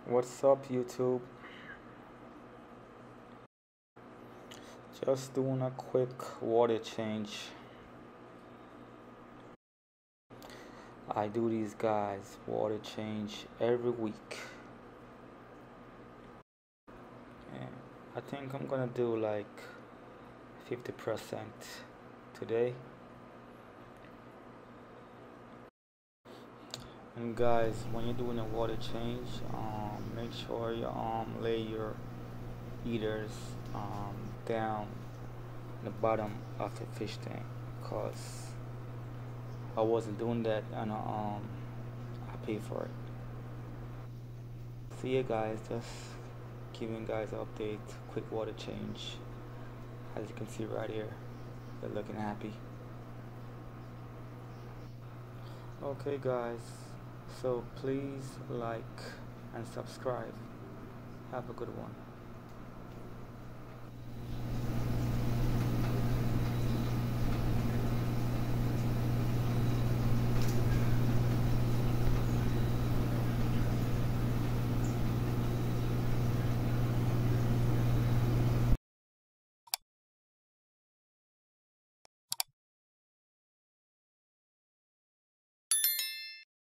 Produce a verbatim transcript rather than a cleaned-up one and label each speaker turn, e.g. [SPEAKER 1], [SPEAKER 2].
[SPEAKER 1] What's up, YouTube? Just doing a quick water change. I do these guys water change every week. And I think I'm gonna do like fifty percent today. And guys, when you're doing a water change, um, make sure you um, lay your eaters um, down in the bottom of the fish tank, cause I wasn't doing that and um, I pay for it. So yeah, guys, just giving guys an update, quick water change. As you can see right here, they're looking happy. Okay, guys, so please like and subscribe. Have a good one.